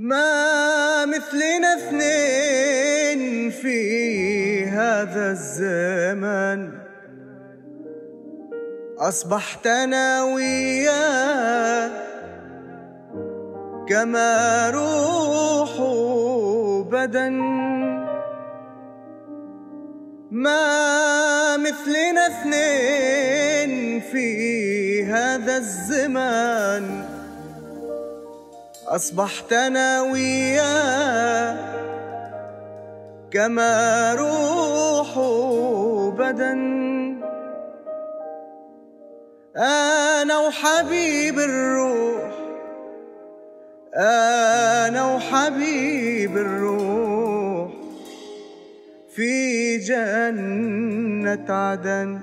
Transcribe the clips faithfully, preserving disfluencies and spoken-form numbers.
ما مثلنا اثنين في هذا الزمان، أصبحت أنا وياك كما روح وبدن. ما مثلنا اثنين في هذا الزمان، أصبحت أنا وياك كما روح وبدن. أنا وحبيب الروح، أنا وحبيب الروح في جنة عدن.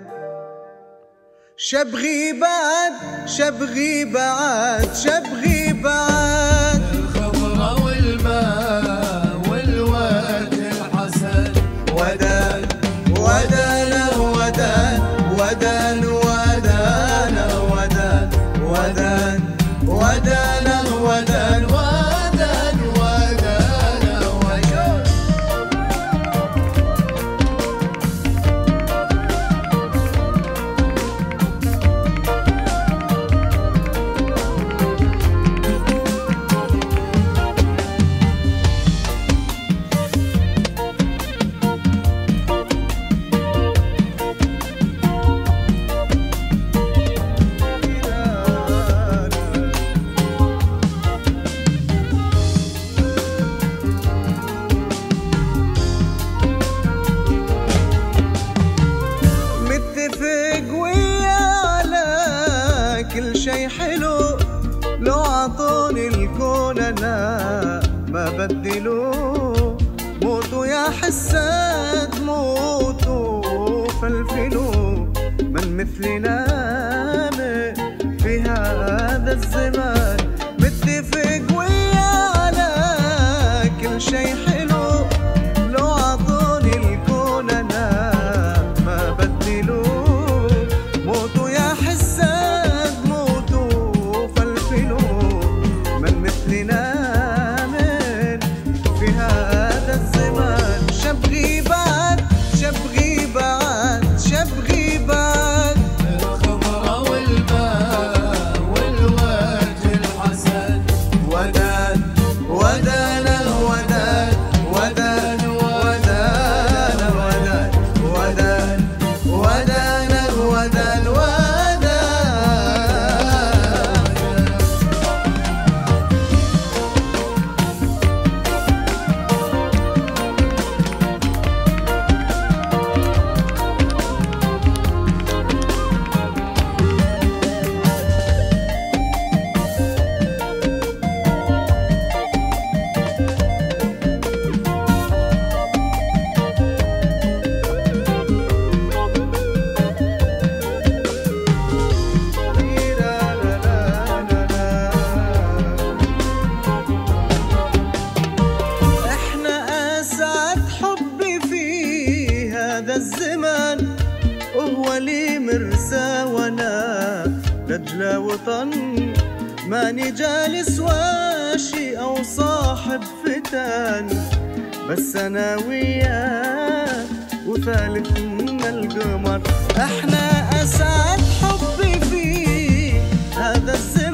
شبغي بعد شبغي بعد شبغي بعد الخضرة والماء والورد الحسن. ودان ودان ودان ودان ودان ودان ودان ودان ودان ودان كل شي حلو. لو عطوني الكون انا ما بدلو. موتوا يا حساد موتوا فلفلوا، من مثلنا من في هذا الزمان. متفق ويا على كل شي حلو. لو عطوني الكون انا ما بدلو. موتوا يا حساد الزمان. وهو لي مرسى وانا رجلة وطن. ماني جالس واشي او صاحب فتان، بس انا وياه وثالث من القمر. احنا اسعد حبي في هذا الزمان.